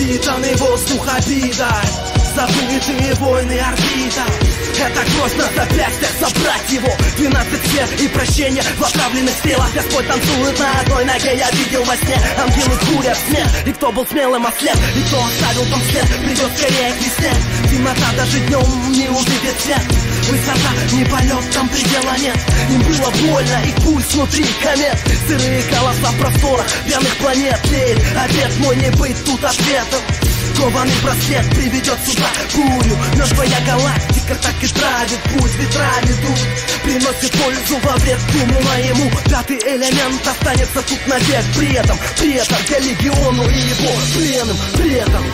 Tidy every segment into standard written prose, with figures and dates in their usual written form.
Пропитанный воздух обидой, забытые войны орбита. Это кровь на запястьях, собрать его 12 сфер и прощение в отравленных стрелах. Господь танцует на одной ноге, я видел во сне. Ангелы курят смех, и кто был смелым ослеп, и кто оставил там след, придет скорее к весне. Темнота даже днем не увидит свет. Высота, не полет, там предела нет. Им было больно, их пульс внутри комет. Сырые голоса в просторах пьяных планет. Лель, обед мой не быть тут ответом. Кованый браслет приведет сюда бурю. Мертвая галактика так и травит путь. Ветра ведут, приносит пользу во вред думу моему. Пятый элемент останется тут навек. При этом я легиону и его пленным.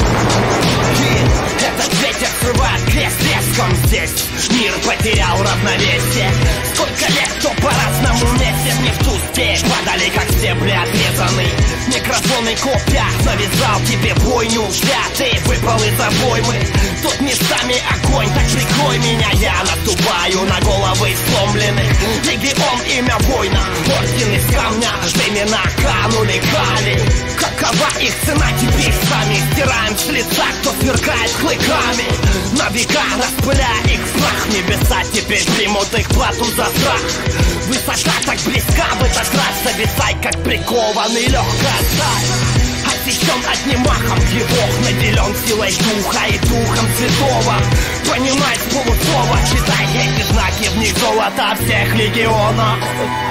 Этот ветер срывает крест резком здесь. Мир потерял равновесие. Сколько лет, кто по-разному месте. Не в ту степь падали, как стебли отрезаны. Микрофон и копья завязал тебе бойню. Зря ты выпал из обоймы. Тут местами огонь, так прикрой меня. Я наступаю на головы сломленных. Легион, имя воина, орден из камня. Времена канули кали. Какова их цена, теперь сами стираем с лица, кто сверкает клыками. На века распыляя их в прах. Небеса теперь примут их плату за страх. Высота так близка, в этот раз зависай, как прикованный легкой сталь. Отсечен одним махом, Бог наделен силой духа и духом святого. Понимай с полуслова, читай эти знаки, в них золото всех легионов.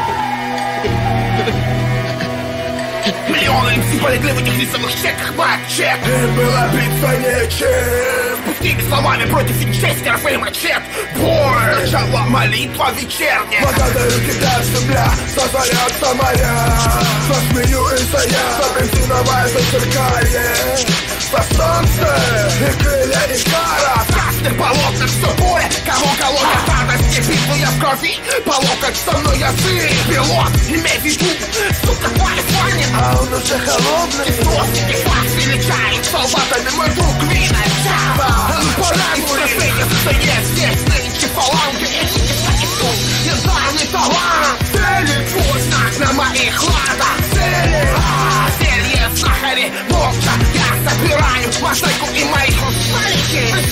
Миллионы лиц полегли в этих рисовых чеках, мачет. Им было биться нечем. Пустыми словами против винчестеров и мачет. Бой, начало молитва вечерняя. Благодарю тебя, земля, созарятся моря. Засмею и зая, за бензиновое зазеркалье. За солнце и крылья и кара. В красных болотах все поле, кого колотят радости. Битвы я в крови, по локоть со мной язык. Пилот, имей в виду, сука, Калифорния. А он уже холодный. Кислотный кислак величает солдатами мой друг Вина. Здесь нынче фаланги, янтарный талант. Цели, Твой знак на моих ладах. цели. Зелье в сахаре, молча я собираю мозаику и моих усталики.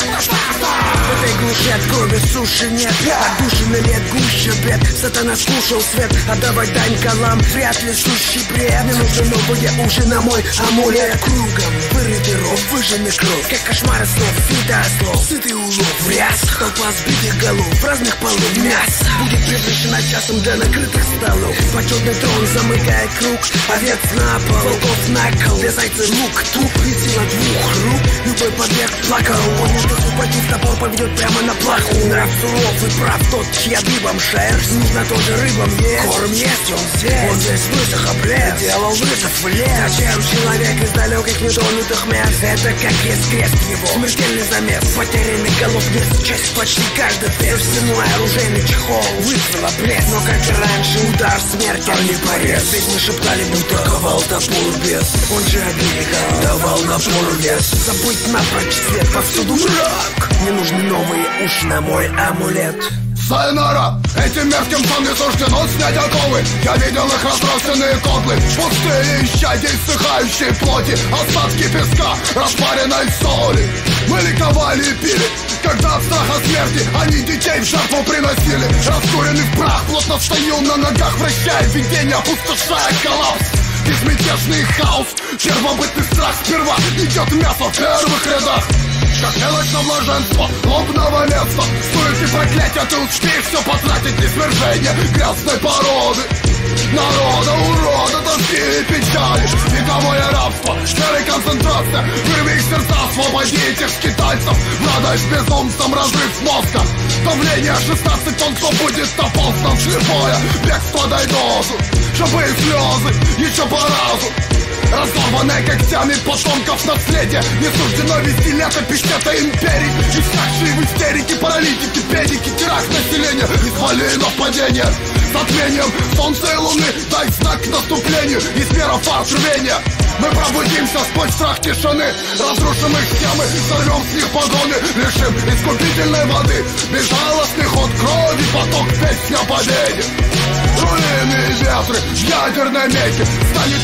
В этой глуши от крови суши нет. Отдушины лет гуще бед. Сатана скушал свет, отдавать дань колам. Вряд ли сущий бред. Мне нужны новые уши на мой амулет. Кругом вырытый ров, выжженный кровь. Как кошмары снов, вида слов. Сытый улов, вряз. Толпа сбитых голов, разных полов мясо. Будет превращена часом для накрытых столов. Почетный трон замыкает круг. Овец на пол, волков на кол. Для зайца лук, труп и сила двух рук. Любой побег плакал. Понял, что супротив топор поведет прямо на плаху. Нрав суров и прав тот, чья дыбом шерсть. Нужно тоже рыбам есть. Корм есть, он здесь. Он здесь высох облез. Делал вызов в лес. Зачем человек из далеких нетронутых мест? Это как есть крест его. Смертельный замес. Потерянный голов нет. Часть почти каждый тест. Стеной оружейный чехол. Вызвала блеск. Но как и раньше, удар смерти, а не порез. Ведь мы шептали, будто ковал топор без. Он же оберегал, давал напор вес. Забыть напрочь свет, повсюду мрак. Мне нужны новые уши на мой амулет. Сайонара! Этим мерзким не суждено снять оковы. Я видел их разбросанные котлы. Пустые исчадия иссыхающей плоти. Остатки песка, распаренной соли. Мы ликовали и пили, когда от страха смерти они детей в жертву приносили. Раскуренный в прах, плотно стою на ногах, вращая видение, опустошая коллапс. Безмятежный хаос, первобытный страх. Сперва идет мясо в первых рядах. Как мелочь на блаженство лобного места. Стоит и проклятие, ты успеешь все потратить. Низвержение грязной породы. Народа, урода, тоски и печали. Вековое рабство, серая концентрация. Вырви их сердца, освободи этих скитальцев. Надо с безумцем разрыв мозга. Давление 16 тонн, кто будет оползтан слепое. Бегство дай дозу, чтобы и слезы еще по разу. Разорванное когтями потомков наследие. Не суждено вести летопись этой империи. Искавшие в истерике паралитики, педики, теракт населения. Исполинов падения. Затмением солнца и луны дай знак к наступлению. Из мира фарс рвения. Мы пробудимся сквозь страх тишины. Разрушим их схемы, сорвем с них погоны. Лишим искупительной воды. Безжалостный ход крови, поток песни о победе. Руины и ветры в ядерной меке. Станет исчезать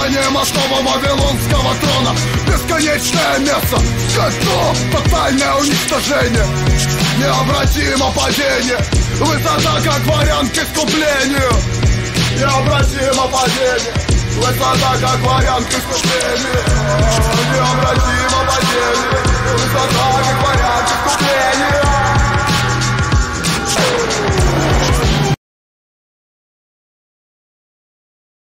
Разрушение мостового вавилонского трона. Бесконечное место, скотов, тотальное уничтожение, необратимо падение. Высота как вариант к искуплению. Необратимо падение. Высота как вариант к искуплению. Необратимо падение.